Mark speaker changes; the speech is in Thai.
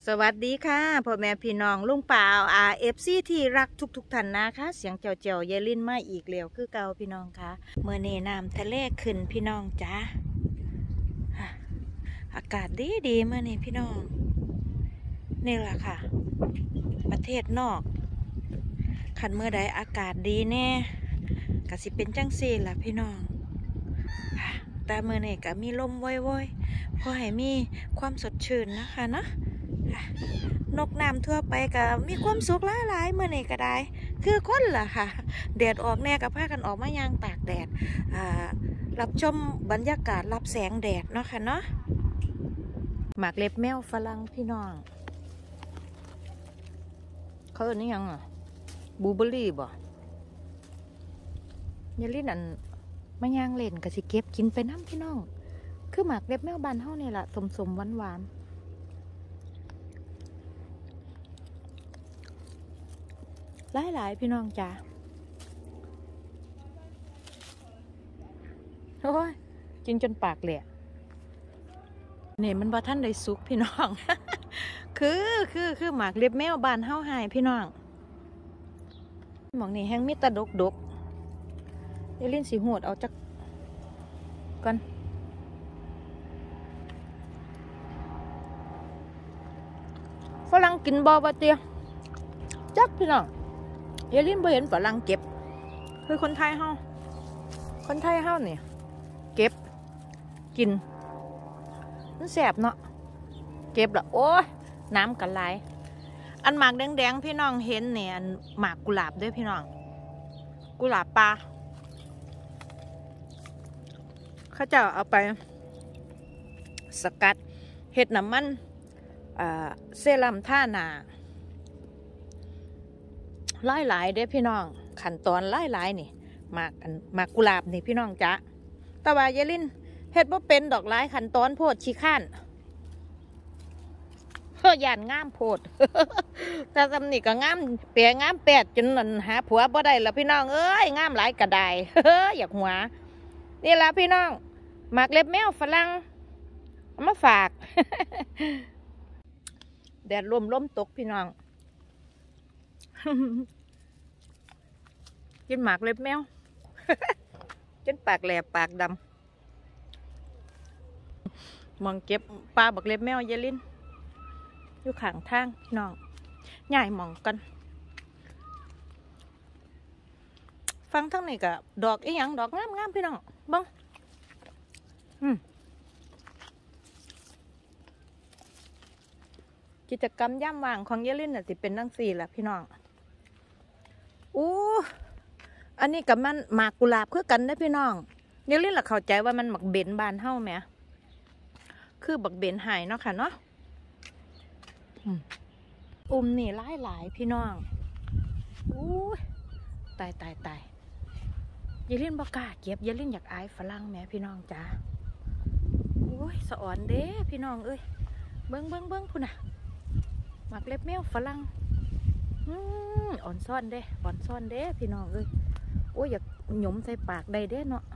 Speaker 1: สวัสดีค่ะพ่อแม่พี่น้องลุงป่าวRFCที่รักทุกท่านนะคะเสียงเจียวๆเยลินมาอีกแล้วคือเก่าพี่น้องค่ะเมื่อนี้น้ำทะเลขึ้นพี่น้องจ้าอากาศดีเมื่อนี้พี่น้องนี่แหละค่ะประเทศนอกขันเมื่อใดอากาศดีแน่ก็สิเป็นจังซี่ล่ะพี่น้องแต่เมื่อนี้ก็มีลมว่อยๆพอให้มีความสดชื่นนะคะเนาะนกน้ำทั่วไปก็มีความสุขหลายเมื่อนี้ก็ได้คือคนล่ะค่ะแดดออกแน่กับพากันออกมาย่างตากแดดรับชมบรรยากาศรับแสงแดดเนาะค่ะเนาะหมากเล็บแมวฝรั่งพี่น้องเขาเรียกนี่ยังบูเบอรี่บ่ยาลินอันมาย่างเล่นกับสิเก็บกินไปน้ำพี่น้องคือหมากเล็บแมวบานเท่านี่แหละสมหวานหลายพี่น้องจ้าโอ้ยกินจนปากแหละนี่มันบ่ท่านได้สุกพี่น้อง คือหมากเล็บแมวบานเฮาหายพี่น้องหมองนี่แห้งมิตรดกเดี๋ยวลิ้นสีหวดเอาจักก่อนฝรั่งกินบ่บ่เตี้ยจักพี่น้องเดี๋ยวลิ้นบ่เห็นฝรั่งเก็บคือคนไทยเฮาเนี่ยเก็บกินมันแสบเนาะเก็บละโอ้ยน้ำกันไหลอันหมากแดงพี่น้องเห็นเนี่ยหมากกุหลาบด้วยพี่น้องกุหลาบปลาเขาจะเอาไปสกัดเห็ดน้ำมันเซรั่มท่าหนาหลายเด้พี่น้องขั้นตอนหลายนี่หมากกุหลาบนี่พี่น้องจ๊ะแต่ว่าเยลินเห็ดว่าเป็นดอกไม้ขั้นตอนโพดชี้ข้านย่านงามโพด แต่สำนี่ก็งามเปียงามแปดจนนั่นหาผัวบ่ได้ละพี่น้องเอ้ยงามหลายกระได อยากหัวนี่ละพี่น้องหมากเล็บแมวฝรั่งเอามาฝาก แดดลมตกพี่น้อง กินหมากเล็บแมว จนปากแหลบปากดำมองเก็บปลาบักเล็บแมวเยลินอยู่ข้างทางพี่น้องใหญ่มองกันฟังทั้งนี้ก็ดอกอีหยังดอกงามพี่น้องบ้างกิจกรรมย่ำว่างของเยลินน่ะสิเป็นทั้งสี่แหละพี่น้องอันนี้กับมันหมากกุหลาบคือกันนะพี่น้องเยลินล่ะเข้าใจว่ามันหมักเบนบานเฮ้าไหมคือบักเบนหายเนาะค่ะเนาะนี่หลายพี่น้องตายเยลินบอกกล้าเก็บเยลินอยากอายฝรั่งแม่พี่น้องจ้าสะอ่อนเด้พี่น้องเอ้ยเบิ้งพูน่ะหมักเล็บแมวฝรั่งอ่อนซ่อนเด้พี่น้องเอ้ยอยากหยุมใส่ปากได้เด้เนาะ